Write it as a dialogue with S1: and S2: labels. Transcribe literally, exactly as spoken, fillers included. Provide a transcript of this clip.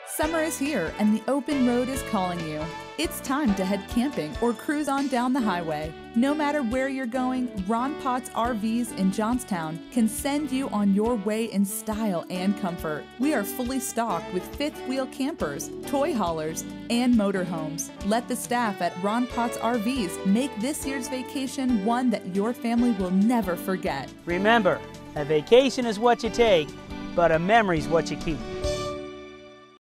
S1: Summer is here and the open road is calling you. It's time to head camping or cruise on down the highway. No matter where you're going, Ron Potts R Vs in Johnstown can send you on your way in style and comfort. We are fully stocked with fifth wheel campers, toy haulers, and motorhomes. Let the staff at Ron Potts R Vs make this year's vacation one that your family will never forget.
S2: Remember, a vacation is what you take, but a memory's what you keep.